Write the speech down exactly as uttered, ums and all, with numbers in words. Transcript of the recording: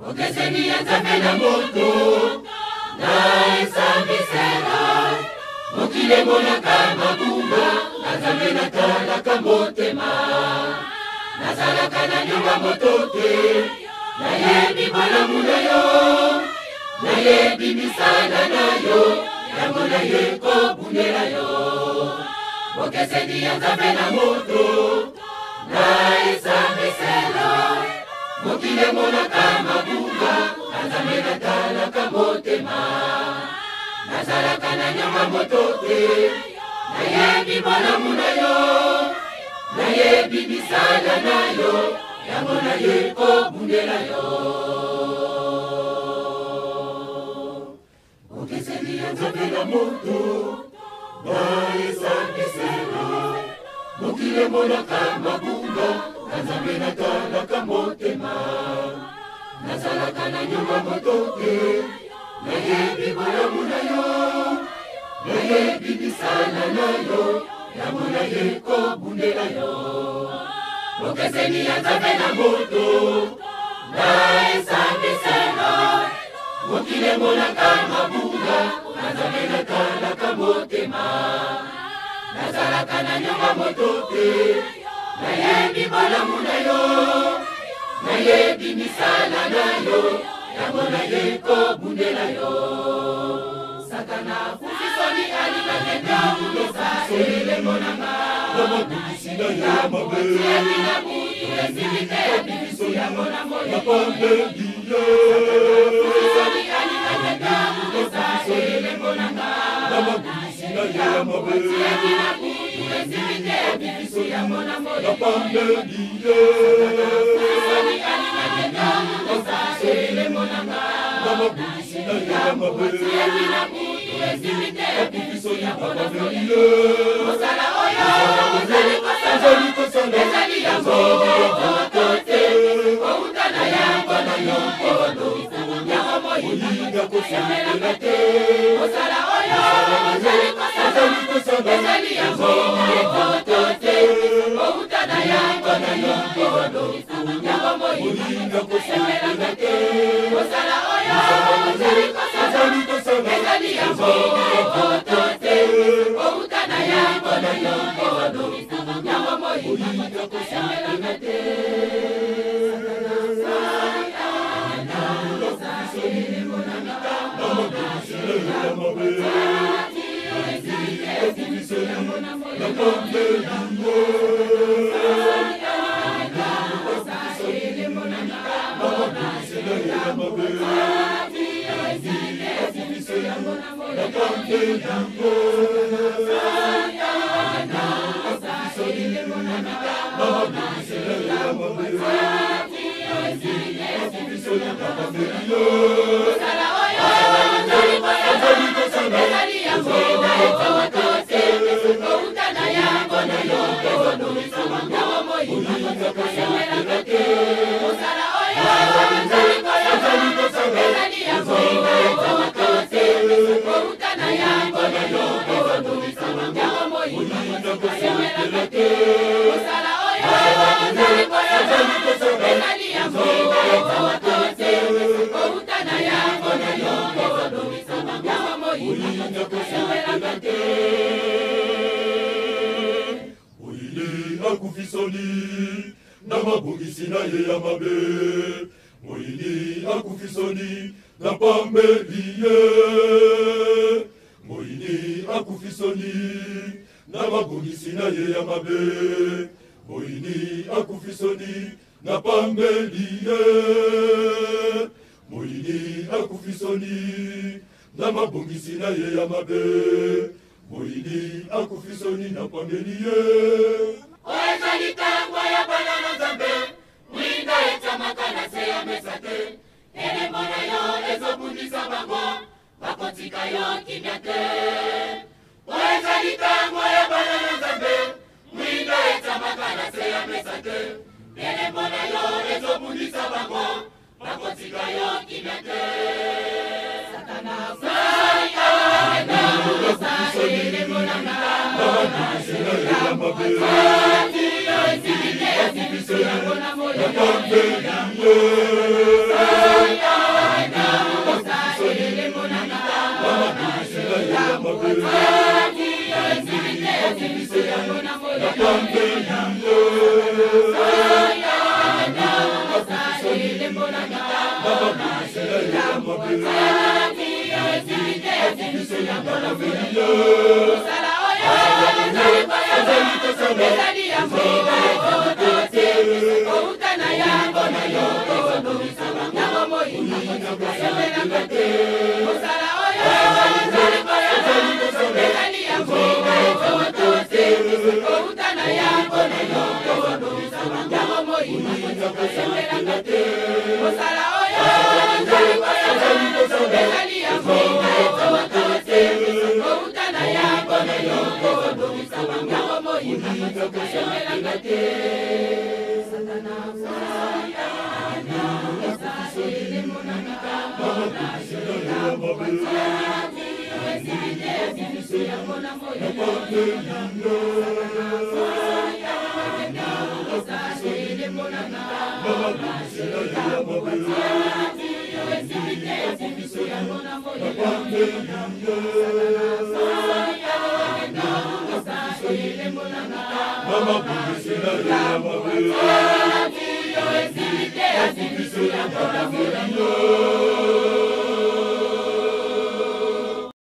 Okeseni ya nzambe na moto na esambisela mokile monaka mabunga na nzambe natalaka motema nazalaka na nyonga moto te nayebi malamu na yo nayebi misala na yo yango naye kobundela yo okeseni ya nzambe na moto na esambisela mokile monaka mabunga na nzambe natalaka motema nazalaka na nyonga moto te nayebi malamu na yo nayebi misala na yo yango naye kobundela yo okeseni ya nzambe na moto na esambisela mokile monaka mabunga na nzambe natalaka motema nazalaka na nyonga moto te nayebi malamu na yo nayebi misala na yo yango naye kobundela yo okeseni ya nzambe na moto na esambisela mokile monaka mabunga na nzambe natalaka motema nazalaka na nyonga moto te nayebi malamu na yo nayebi misala na yo yango naye kobundela yo satana fufisoni alikakenda kulesa elemo nanga namabukisi na ye ya mabe ekina butu esilite ebibiso yango na moyi napambeliye fufisoni alikakenda kulesa elemo nanga namabukisi na ye ya mabe ekina butu esilite ebibiso yango na moyi napambeliye fufisoni alikakenda kulesa elemo nanga namabukisi na ye ya mabe ekina butu esilite ebibiso yango na moyi osala oyo ozali kosala ezali yango otote outa na yango na yo mpono yango moyi nakosemelaka te osala oyo ozali kosala ezali yango otote outa na yango na yo mpono yango moyi nakosemelaka te osala oyo ozali kosala ezali yango otote outa na yango na yo mpono yango moyi nakosemelaka te akufisoni na mabungisi na ye ya mabe moyini akufisoni na pambeliye moyini akufisoni na mabungisi na ye ya mabe moyini akufisoni na pambeliye moyini akufisoni na mabungisi na ye ya mabe moyini akufisoni na pambeliye Oezali tangwa ya bana na nzambe mwinda etamaka na se ya mesate elembo na yo ezobundisa bango bakotika yo kimia te Oezali tangwa ya bana na nzambe mwinda etamaka na se ya mesate elembo na yo ezobundisa bango bakotika yo kimia te Satana sai aenda sai elembo na nga Satana sai aenda Mama,